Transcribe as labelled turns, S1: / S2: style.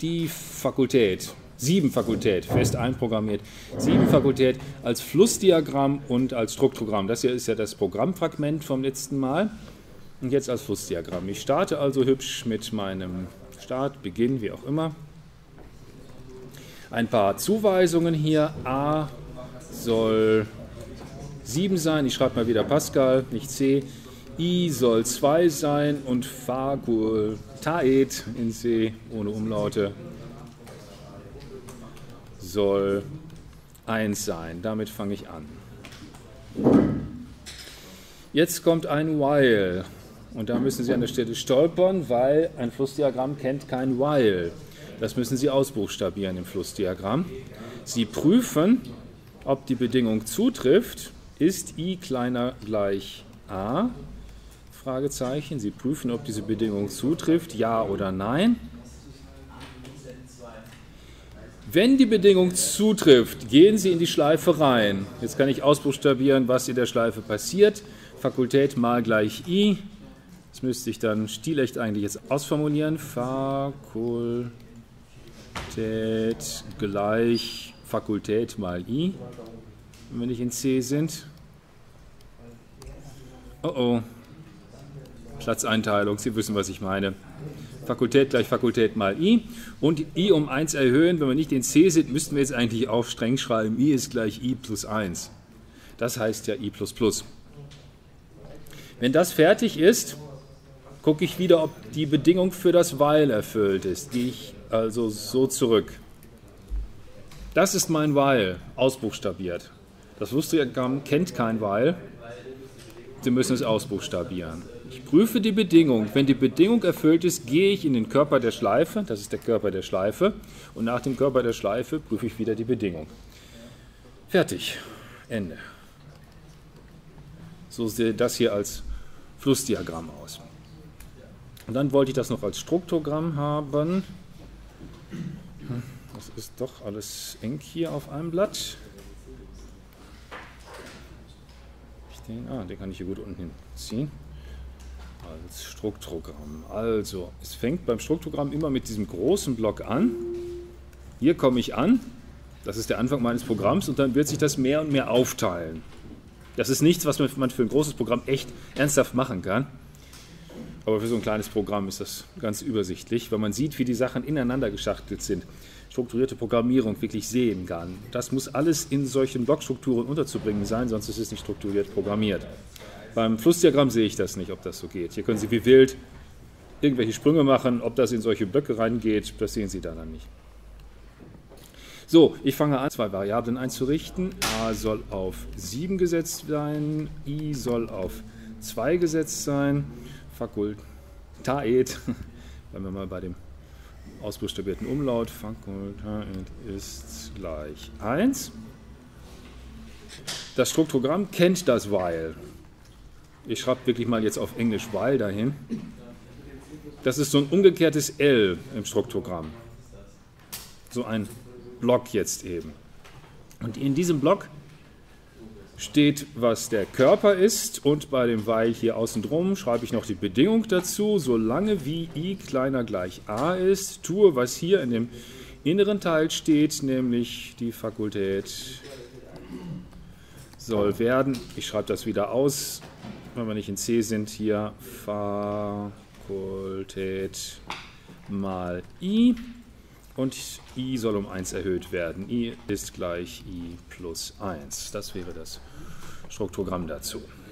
S1: die Fakultät, 7 Fakultät, fest einprogrammiert, 7 Fakultät als Flussdiagramm und als Struktogramm. Das hier ist ja das Programmfragment vom letzten Mal. Und jetzt als Flussdiagramm. Ich starte also hübsch mit meinem Start, Beginn, wie auch immer. Ein paar Zuweisungen hier. A soll 7 sein. Ich schreibe mal wieder Pascal, nicht C. I soll 2 sein und Fakultät in C ohne Umlaute soll 1 sein. Damit fange ich an. Jetzt kommt ein While. Und da müssen Sie an der Stelle stolpern, weil ein Flussdiagramm kennt kein While. Das müssen Sie ausbuchstabieren im Flussdiagramm. Sie prüfen, ob die Bedingung zutrifft. Ist I kleiner gleich A? Fragezeichen. Sie prüfen, ob diese Bedingung zutrifft, ja oder nein. Wenn die Bedingung zutrifft, gehen Sie in die Schleife rein. Jetzt kann ich ausbuchstabieren, was in der Schleife passiert. Fakultät mal gleich I. Das müsste ich dann stilecht eigentlich jetzt ausformulieren. Fakultät gleich Fakultät mal I, wenn wir nicht in C sind. Oh oh, Platzeinteilung, Sie wissen, was ich meine. Fakultät gleich Fakultät mal I und I um 1 erhöhen. Wenn wir nicht in C sind, müssten wir jetzt eigentlich auch streng schreiben, I ist gleich I plus 1. Das heißt ja I plus plus. Wenn das fertig ist, gucke ich wieder, ob die Bedingung für das While erfüllt ist. Gehe ich also so zurück. Das ist mein While, ausbuchstabiert. Das Flussdiagramm kennt kein While. Sie müssen es ausbuchstabieren. Ich prüfe die Bedingung. Wenn die Bedingung erfüllt ist, gehe ich in den Körper der Schleife. Das ist der Körper der Schleife. Und nach dem Körper der Schleife prüfe ich wieder die Bedingung. Fertig. Ende. So sieht das hier als Flussdiagramm aus. Und dann wollte ich das noch als Struktogramm haben. Das ist doch alles eng hier auf einem Blatt. Den kann ich hier gut unten hinziehen. Als Struktogramm. Also, es fängt beim Struktogramm immer mit diesem großen Block an. Hier komme ich an. Das ist der Anfang meines Programms und dann wird sich das mehr und mehr aufteilen. Das ist nichts, was man für ein großes Programm echt ernsthaft machen kann. Aber für so ein kleines Programm ist das ganz übersichtlich, weil man sieht, wie die Sachen ineinander geschachtelt sind. Strukturierte Programmierung wirklich sehen kann. Das muss alles in solchen Blockstrukturen unterzubringen sein, sonst ist es nicht strukturiert programmiert. Beim Flussdiagramm sehe ich das nicht, ob das so geht. Hier können Sie wie wild irgendwelche Sprünge machen, ob das in solche Blöcke reingeht, das sehen Sie dann nicht. So, ich fange an, 2 Variablen einzurichten. A soll auf 7 gesetzt sein, I soll auf 2 gesetzt sein. Fakultät, bleiben wir mal bei dem ausbuchstabierten Umlaut, Fakultät ist gleich 1. Das Struktogramm kennt das While. Ich schreibe wirklich mal jetzt auf Englisch While dahin. Das ist so ein umgekehrtes L im Struktogramm. So ein Block jetzt eben. Und in diesem Block steht, was der Körper ist und bei dem While hier außen drum schreibe ich noch die Bedingung dazu, solange wie I kleiner gleich A ist, tue, was hier in dem inneren Teil steht, nämlich die Fakultät soll werden, ich schreibe das wieder aus, wenn wir nicht in C sind, hier Fakultät mal I und I soll um 1 erhöht werden. I ist gleich I plus 1. Das wäre das Struktogramm dazu.